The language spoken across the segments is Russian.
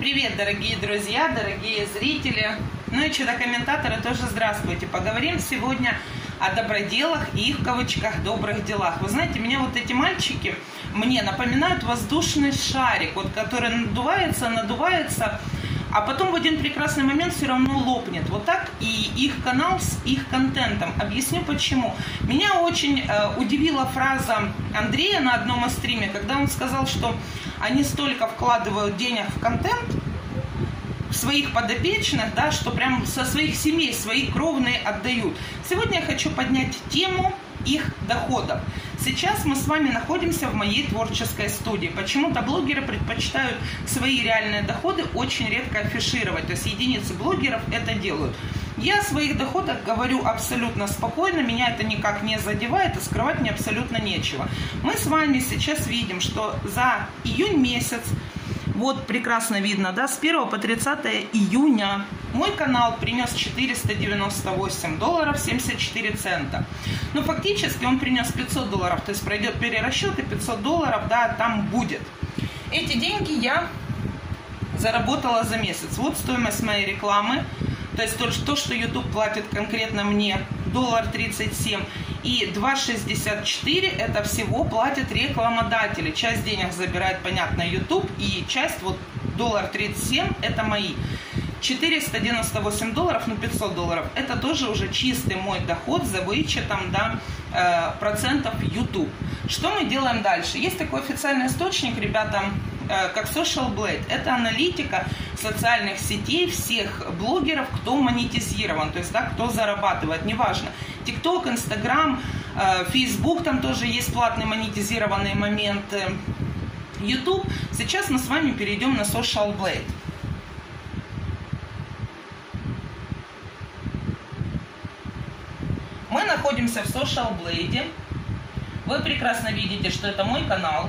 Привет, дорогие друзья, дорогие зрители, ну и чудо-комментаторы тоже здравствуйте. Поговорим сегодня о доброделах и их в кавычках добрых делах. Вы знаете, меня вот эти мальчики мне напоминают воздушный шарик, вот, который надувается, а потом в один прекрасный момент все равно лопнет. Вот так и их канал с их контентом. Объясню почему. Меня очень удивила фраза Андрея на одном из стриме, когда он сказал, что они столько вкладывают денег в контент, в своих подопечных, да, что прям со своих семей, свои кровные отдают. Сегодня я хочу поднять тему их доходов. Сейчас мы с вами находимся в моей творческой студии. Почему-то блогеры предпочитают свои реальные доходы очень редко афишировать. То есть единицы блогеров это делают. Я о своих доходах говорю абсолютно спокойно, меня это никак не задевает, и скрывать мне абсолютно нечего. Мы с вами сейчас видим, что за июнь месяц, вот прекрасно видно, да, с 1 по 30 июня мой канал принес $498 74 цента. Но фактически он принес $500, то есть пройдет перерасчет, и $500, да, там будет. Эти деньги я заработала за месяц. Вот стоимость моей рекламы. То есть то, что YouTube платит конкретно мне, $1.37 и $2.64, это всего платят рекламодатели. Часть денег забирает, понятно, YouTube, и часть, вот $1.37, это мои. $498, ну $500, это тоже уже чистый мой доход за вычетом, да, процентов YouTube. Что мы делаем дальше? Есть такой официальный источник, ребята, как Social Blade. Это аналитика социальных сетей всех блогеров, кто монетизирован, то есть, да, кто зарабатывает, неважно. TikTok, Instagram, Facebook, там тоже есть платные монетизированные моменты. YouTube. Сейчас мы с вами перейдем на Social Blade. Мы находимся в Social Blade. Вы прекрасно видите, что это мой канал.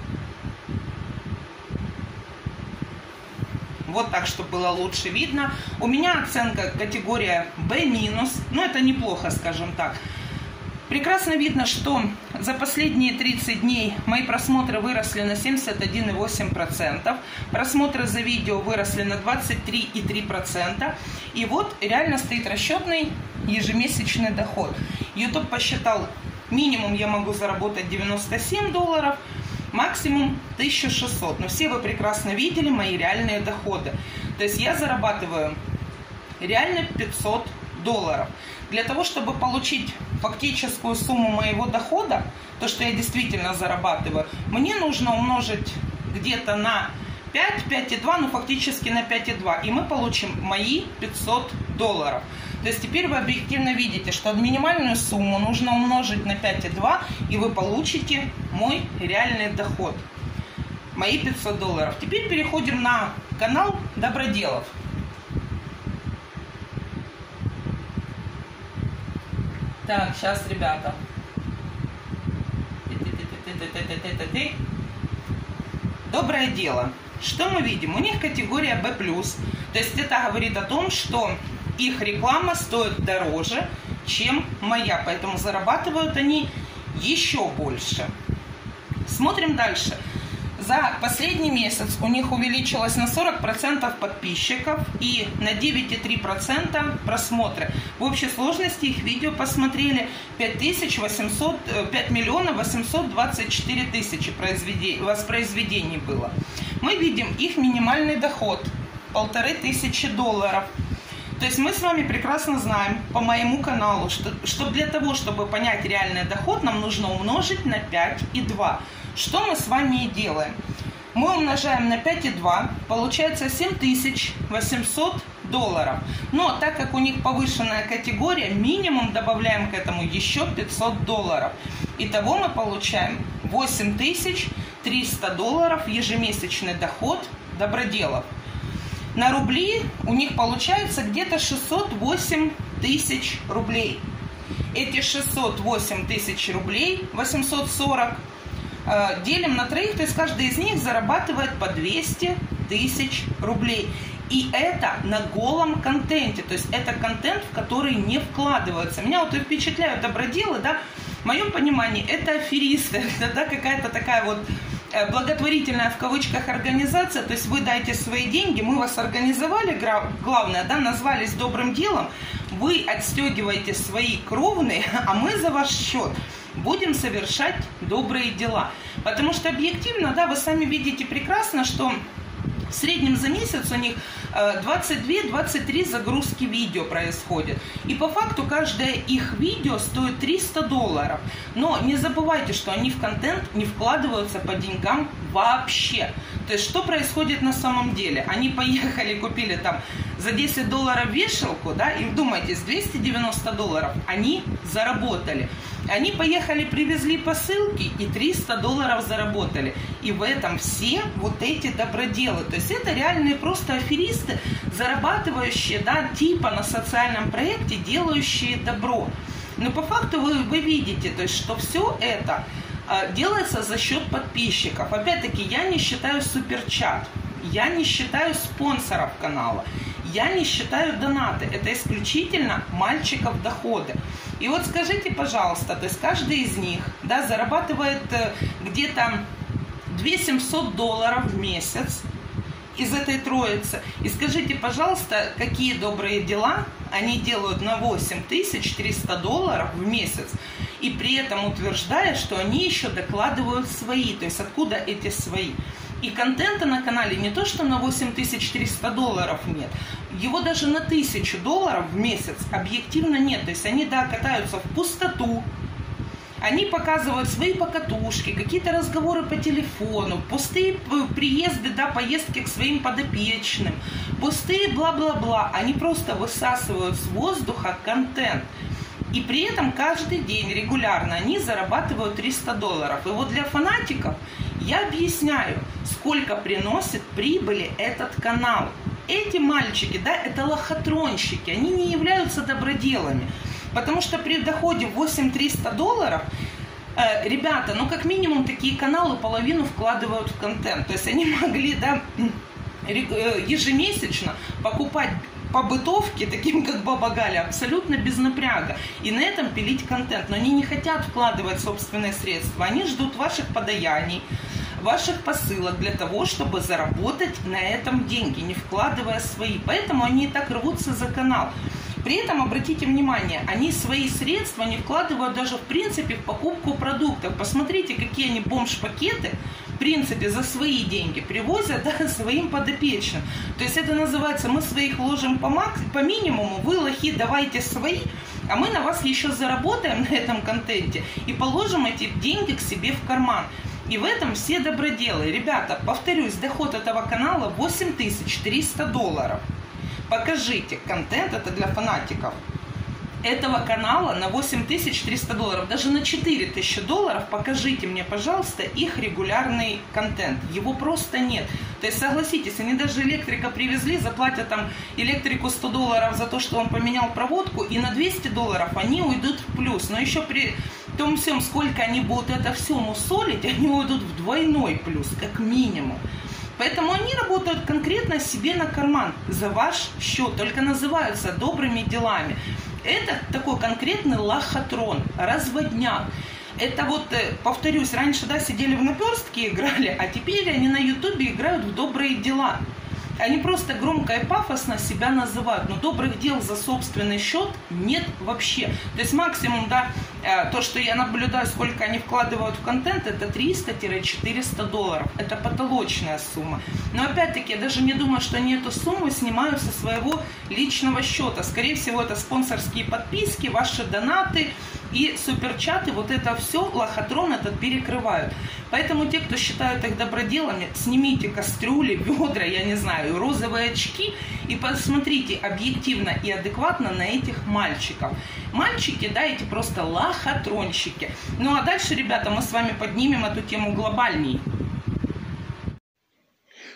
Вот так, чтобы было лучше видно. У меня оценка категория B-, ну это неплохо, скажем так. Прекрасно видно, что за последние 30 дней мои просмотры выросли на 71,8%. Просмотры за видео выросли на 23,3%. И вот реально стоит расчетный ежемесячный доход. YouTube посчитал, минимум я могу заработать $97, максимум 1600. Но все вы прекрасно видели мои реальные доходы. То есть я зарабатываю реально $500. Для того, чтобы получить фактическую сумму моего дохода, то, что я действительно зарабатываю, мне нужно умножить где-то на 5, 5,2, ну фактически на 5,2. И мы получим мои $500. То есть теперь вы объективно видите, что минимальную сумму нужно умножить на 5,2, и вы получите мой реальный доход. Мои $500. Теперь переходим на канал Доброделов. Так, сейчас, ребята. Доброе дело. Что мы видим? У них категория B+. То есть это говорит о том, что их реклама стоит дороже, чем моя. Поэтому зарабатывают они еще больше. Смотрим дальше. За последний месяц у них увеличилось на 40% подписчиков и на 9,3% просмотры. В общей сложности их видео посмотрели 5 824 тысячи воспроизведений было. Мы видим их минимальный доход $1500. То есть мы с вами прекрасно знаем по моему каналу, что для того, чтобы понять реальный доход, нам нужно умножить на 5,2. Что мы с вами и делаем? Мы умножаем на 5,2, получается $7800. Но так как у них повышенная категория, минимум добавляем к этому еще $500. Итого мы получаем $8300 ежемесячный доход Доброделов. На рубли у них получается где-то 608 тысяч рублей. Эти 608 тысяч рублей, 840, делим на троих, то есть каждый из них зарабатывает по 200 тысяч рублей. И это на голом контенте, то есть это контент, в который не вкладываются. Меня вот и впечатляют доброделы, да, в моем понимании это аферисты, это, да, какая-то такая вот благотворительная в кавычках организация, то есть вы дайте свои деньги, мы вас организовали, главное, да, назвались добрым делом, вы отстегиваете свои кровные, а мы за ваш счет будем совершать добрые дела. Потому что объективно, да, вы сами видите прекрасно, что в среднем за месяц у них 22-23 загрузки видео происходит. И по факту каждое их видео стоит $300. Но не забывайте, что они в контент не вкладываются по деньгам вообще. То есть что происходит на самом деле? Они поехали, купили там за $10 вешалку, да, и вдумайтесь, $290 они заработали. Они поехали, привезли посылки и $300 заработали. И в этом все вот эти доброделы. То есть это реальные просто аферисты, зарабатывающие, да, типа на социальном проекте, делающие добро. Но по факту вы видите, то есть, что все это делается за счет подписчиков. Опять-таки, я не считаю суперчат, я не считаю спонсоров канала, я не считаю донаты. Это исключительно мальчиков доходы. И вот скажите, пожалуйста, то есть каждый из них, да, зарабатывает где-то $2700 в месяц из этой троицы. И скажите, пожалуйста, какие добрые дела они делают на $8300 в месяц, и при этом утверждая, что они еще докладывают свои. То есть откуда эти свои? И контента на канале не то, что на $8300 нет, его даже на $1000 в месяц объективно нет. То есть они, да, катаются в пустоту, они показывают свои покатушки, какие-то разговоры по телефону, пустые приезды, да, поездки к своим подопечным, пустые бла-бла-бла. Они просто высасывают с воздуха контент. И при этом каждый день регулярно они зарабатывают $300. И вот для фанатиков я объясняю, сколько приносит прибыли этот канал. Эти мальчики, да, это лохотронщики, они не являются доброделами. Потому что при доходе $8300, ребята, ну как минимум такие каналы половину вкладывают в контент. То есть они могли, да, ежемесячно покупать по бытовке, таким как Баба Галя, абсолютно без напряга. И на этом пилить контент. Но они не хотят вкладывать собственные средства. Они ждут ваших подаяний, ваших посылок для того, чтобы заработать на этом деньги, не вкладывая свои. Поэтому они и так рвутся за канал. При этом, обратите внимание, они свои средства не вкладывают даже в принципе в покупку продуктов. Посмотрите, какие они бомж-пакеты в принципе за свои деньги привозят, да, своим подопечным. То есть это называется, мы своих ложим по минимуму, вы лохи давайте свои, а мы на вас еще заработаем на этом контенте и положим эти деньги к себе в карман. И в этом все доброделы. Ребята, повторюсь, доход этого канала $8300. Покажите контент, это для фанатиков, этого канала на $8300, даже на $4000 покажите мне, пожалуйста, их регулярный контент. Его просто нет. То есть, согласитесь, они даже электрика привезли, заплатят там электрику $100 за то, что он поменял проводку, и на $200 они уйдут в плюс. Но еще при том всем, сколько они будут это все мусолить, они уйдут в двойной плюс, как минимум. Поэтому они работают конкретно себе на карман, за ваш счет, только называются добрыми делами. Это такой конкретный лохотрон, разводняк. Это вот, повторюсь, раньше, да, сидели в наперстке играли, а теперь они на ютубе играют в добрые дела. Они просто громко и пафосно себя называют, но добрых дел за собственный счет нет вообще. То есть максимум, да, то, что я наблюдаю, сколько они вкладывают в контент, это $300-400. Это потолочная сумма. Но опять-таки, я даже не думаю, что они эту сумму снимают со своего личного счета. Скорее всего, это спонсорские подписки, ваши донаты и суперчаты. Вот это все лохотрон этот перекрывают. Поэтому те, кто считают их доброделами, снимите кастрюли, ведра, я не знаю, розовые очки и посмотрите объективно и адекватно на этих мальчиков. Мальчики, да, эти просто лохотронщики. Ну а дальше, ребята, мы с вами поднимем эту тему глобальней.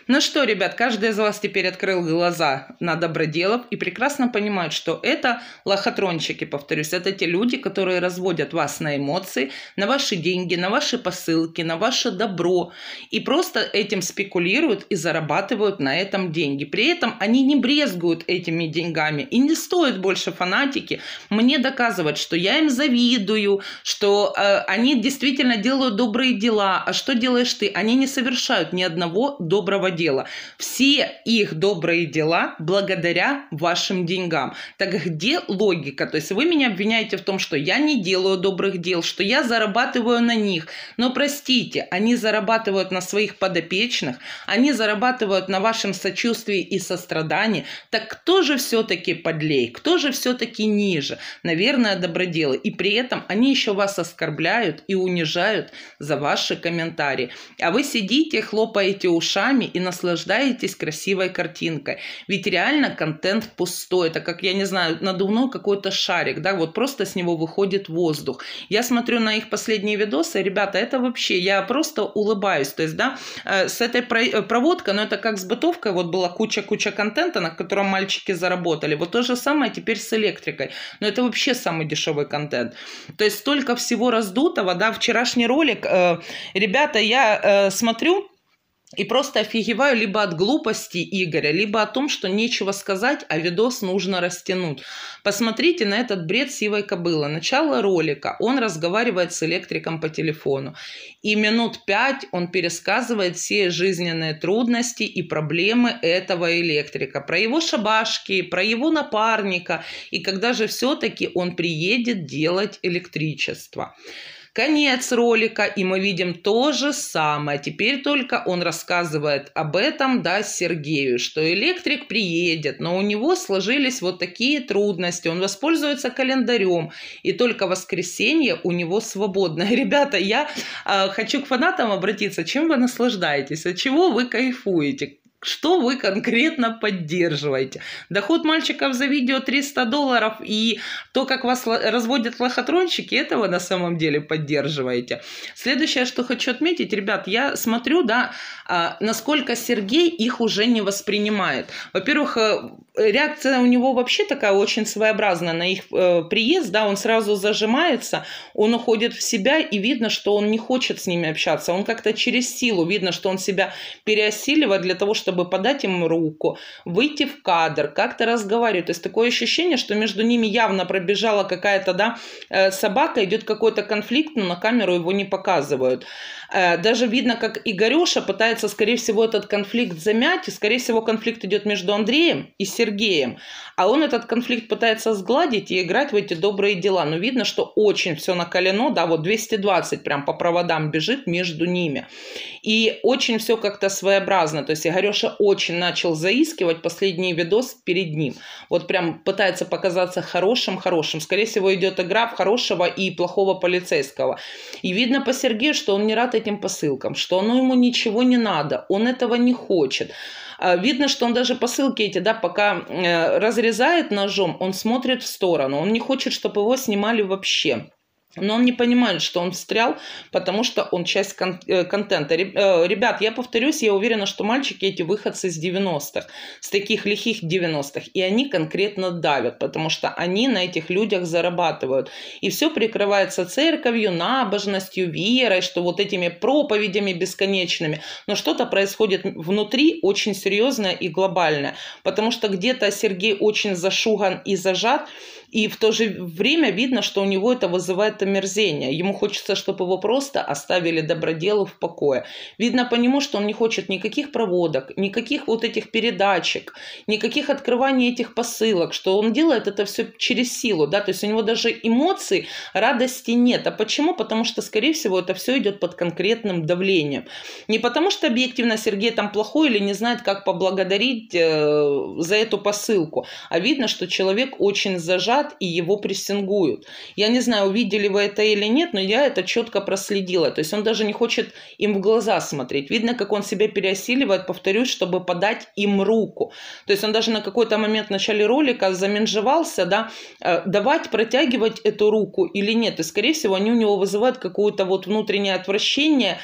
Ну что, ребят, каждый из вас теперь открыл глаза на доброделов и прекрасно понимает, что это лохотрончики, повторюсь, это те люди, которые разводят вас на эмоции, на ваши деньги, на ваши посылки, на ваше добро и просто этим спекулируют и зарабатывают на этом деньги. При этом они не брезгуют этими деньгами и не стоит больше фанатики мне доказывать, что я им завидую, что они действительно делают добрые дела, а что делаешь ты? Они не совершают ни одного доброго дела. Все их добрые дела благодаря вашим деньгам. Так где логика? То есть вы меня обвиняете в том, что я не делаю добрых дел, что я зарабатываю на них. Но простите, они зарабатывают на своих подопечных, они зарабатывают на вашем сочувствии и сострадании. Так кто же все-таки подлей? Кто же все-таки ниже? Наверное, доброделы. И при этом они еще вас оскорбляют и унижают за ваши комментарии. А вы сидите, хлопаете ушами и наслаждаетесь красивой картинкой. Ведь реально контент пустой. Это как, я не знаю, надувной какой-то шарик, да, вот просто с него выходит воздух. Я смотрю на их последние видосы, ребята, это вообще, я просто улыбаюсь. То есть, да, с этой проводкой, но это как с бытовкой, вот была куча контента, на котором мальчики заработали. Вот то же самое теперь с электрикой. Но это вообще самый дешевый контент. То есть столько всего раздутого, да, вчерашний ролик, ребята, я смотрю и просто офигеваю либо от глупости Игоря, либо о том, что нечего сказать, а видос нужно растянуть. Посмотрите на этот бред сивой кобылы. Начало ролика. Он разговаривает с электриком по телефону. И минут 5 он пересказывает все жизненные трудности и проблемы этого электрика. Про его шабашки, про его напарника. И когда же все-таки он приедет делать электричество. Конец ролика, и мы видим то же самое. Теперь только он рассказывает об этом, да, Сергею, что электрик приедет, но у него сложились вот такие трудности. Он воспользуется календарем, и только воскресенье у него свободное. Ребята, я хочу к фанатам обратиться. Чем вы наслаждаетесь? От чего вы кайфуете? Что вы конкретно поддерживаете? Доход мальчиков за видео $300 и то, как вас разводят лохотронщики, это вы на самом деле поддерживаете. Следующее, что хочу отметить, ребят, я смотрю, да, насколько Сергей их уже не воспринимает. Во-первых, реакция у него вообще такая очень своеобразная на их приезд, да, он сразу зажимается, он уходит в себя, и видно, что он не хочет с ними общаться. Он как-то через силу, видно, что он себя переосиливает для того, чтобы подать им руку, выйти в кадр, как-то разговаривать. То есть такое ощущение, что между ними явно пробежала какая-то, да, собака, идет какой-то конфликт, но на камеру его не показывают. Даже видно, как Игореша пытается, скорее всего, этот конфликт замять, и, скорее всего, конфликт идет между Андреем и Сергеем, а он этот конфликт пытается сгладить и играть в эти добрые дела. Но видно, что очень все накалено, да, вот 220 прям по проводам бежит между ними. И очень все как-то своеобразно. То есть Игореша очень начал заискивать, последний видос перед ним. Вот прям пытается показаться хорошим. Скорее всего, идет игра в хорошего и плохого полицейского. И видно по Сергею, что он не рад этим посылкам, что оно ему ничего не надо, он этого не хочет. Видно, что он даже посылки эти, да, пока разрезает ножом, он смотрит в сторону, он не хочет, чтобы его снимали вообще. Но он не понимает, что он встрял, потому что он часть контента. Ребят, я повторюсь, я уверена, что мальчики эти выходцы с 90-х, с таких лихих 90-х, и они конкретно давят, потому что они на этих людях зарабатывают. И все прикрывается церковью, набожностью, верой, что вот этими проповедями бесконечными. Но что-то происходит внутри очень серьезное и глобальное, потому что где-то Сергей очень зашуган и зажат, и в то же время видно, что у него это вызывает омерзение. Ему хочется, чтобы его просто оставили доброделу в покое. Видно по нему, что он не хочет никаких проводок, никаких вот этих передачек, никаких открываний этих посылок, что он делает это все через силу, да, то есть у него даже эмоций, радости нет. А почему? Потому что, скорее всего, это все идет под конкретным давлением. Не потому что объективно Сергей там плохой или не знает, как поблагодарить за эту посылку, а видно, что человек очень зажат и его прессингуют. Я не знаю, увидели вы это или нет, но я это четко проследила. То есть он даже не хочет им в глаза смотреть. Видно, как он себя переосиливает, повторюсь, чтобы подать им руку. То есть он даже на какой-то момент в начале ролика заменжевался, да, давать, протягивать эту руку или нет. И, скорее всего, они у него вызывают какое-то вот внутреннее отвращение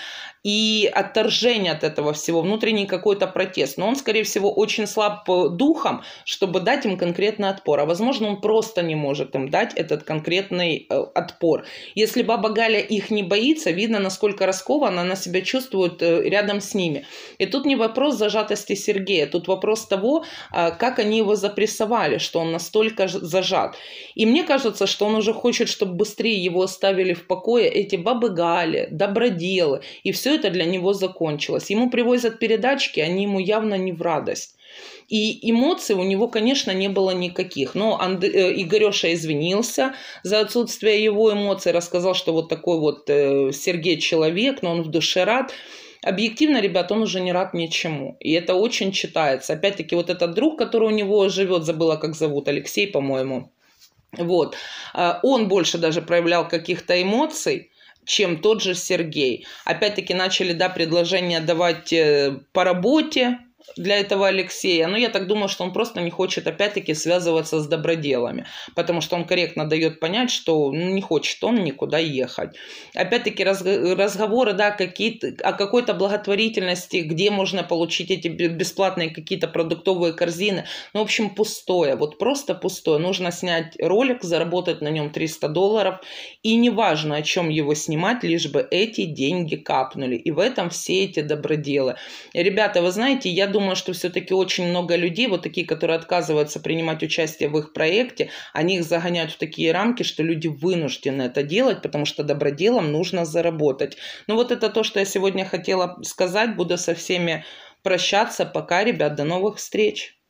и отторжение от этого всего, внутренний какой-то протест. Но он, скорее всего, очень слаб духом, чтобы дать им конкретный отпор. А возможно, он просто не может им дать этот конкретный отпор. Если баба Галя их не боится, видно, насколько раскованно она себя чувствует рядом с ними. И тут не вопрос зажатости Сергея, тут вопрос того, как они его запрессовали, что он настолько зажат. И мне кажется, что он уже хочет, чтобы быстрее его оставили в покое эти бабы Гали, доброделы, и все это для него закончилось. Ему привозят передачки, они ему явно не в радость. И эмоций у него, конечно, не было никаких. Но Игореша извинился за отсутствие его эмоций, рассказал, что вот такой вот Сергей человек, но он в душе рад. Объективно, ребят, он уже не рад ничему. И это очень читается. Опять-таки, вот этот друг, который у него живет, забыла, как зовут, Алексей, по-моему. Вот. Он больше даже проявлял каких-то эмоций, чем тот же Сергей. Опять-таки начали, да, предложение давать по работе для этого Алексея. Но я так думаю, что он просто не хочет, опять-таки, связываться с доброделами. Потому что он корректно дает понять, что не хочет он никуда ехать. Опять-таки, разговоры, да, о какой-то благотворительности, где можно получить эти бесплатные какие-то продуктовые корзины. Ну, в общем, пустое. Вот просто пустое. Нужно снять ролик, заработать на нем $300. И неважно, о чем его снимать, лишь бы эти деньги капнули. И в этом все эти доброделы. Ребята, вы знаете, я думаю, что все-таки очень много людей, вот такие, которые отказываются принимать участие в их проекте, они их загоняют в такие рамки, что люди вынуждены это делать, потому что доброделам нужно заработать. Ну вот это то, что я сегодня хотела сказать. Буду со всеми прощаться. Пока, ребят, до новых встреч.